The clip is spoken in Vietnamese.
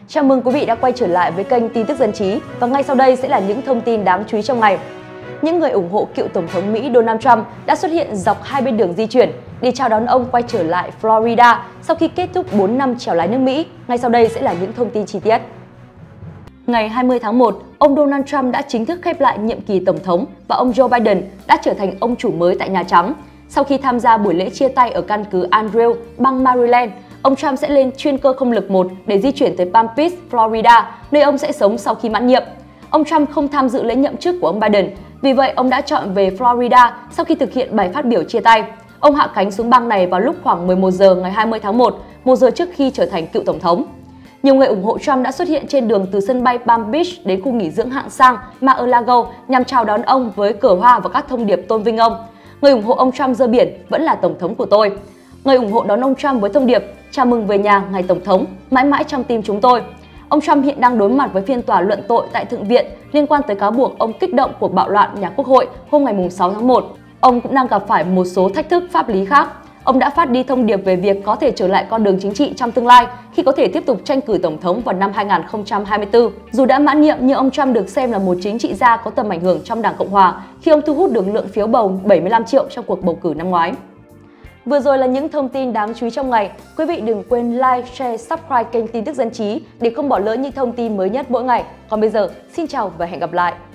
Chào mừng quý vị đã quay trở lại với kênh Tin tức Dân trí và ngay sau đây sẽ là những thông tin đáng chú ý trong ngày. Những người ủng hộ cựu Tổng thống Mỹ Donald Trump đã xuất hiện dọc hai bên đường di chuyển để chào đón ông quay trở lại Florida sau khi kết thúc 4 năm chèo lái nước Mỹ. Ngay sau đây sẽ là những thông tin chi tiết. Ngày 20 tháng 1, ông Donald Trump đã chính thức khép lại nhiệm kỳ Tổng thống và ông Joe Biden đã trở thành ông chủ mới tại Nhà Trắng. Sau khi tham gia buổi lễ chia tay ở căn cứ Andrew, bang Maryland, ông Trump sẽ lên chuyên cơ không lực 1 để di chuyển tới Palm Beach, Florida, nơi ông sẽ sống sau khi mãn nhiệm. Ông Trump không tham dự lễ nhậm chức của ông Biden, vì vậy ông đã chọn về Florida sau khi thực hiện bài phát biểu chia tay. Ông hạ cánh xuống bang này vào lúc khoảng 11 giờ ngày 20 tháng 1, 1 giờ trước khi trở thành cựu Tổng thống. Nhiều người ủng hộ Trump đã xuất hiện trên đường từ sân bay Palm Beach đến khu nghỉ dưỡng hạng sang Mar-a-Lago nhằm chào đón ông với cờ hoa và các thông điệp tôn vinh ông. Người ủng hộ ông Trump giơ biển vẫn là Tổng thống của tôi. Người ủng hộ đón ông Trump với thông điệp chào mừng về nhà ngài Tổng thống, mãi mãi trong tim chúng tôi. Ông Trump hiện đang đối mặt với phiên tòa luận tội tại Thượng viện liên quan tới cáo buộc ông kích động cuộc bạo loạn nhà Quốc hội hôm ngày 6 tháng 1. Ông cũng đang gặp phải một số thách thức pháp lý khác. Ông đã phát đi thông điệp về việc có thể trở lại con đường chính trị trong tương lai khi có thể tiếp tục tranh cử Tổng thống vào năm 2024. Dù đã mãn nhiệm nhưng ông Trump được xem là một chính trị gia có tầm ảnh hưởng trong Đảng Cộng Hòa khi ông thu hút được lượng phiếu bầu 75 triệu trong cuộc bầu cử năm ngoái. Vừa rồi là những thông tin đáng chú ý trong ngày. Quý vị đừng quên like, share, subscribe kênh Tin tức Dân trí để không bỏ lỡ những thông tin mới nhất mỗi ngày. Còn bây giờ, xin chào và hẹn gặp lại!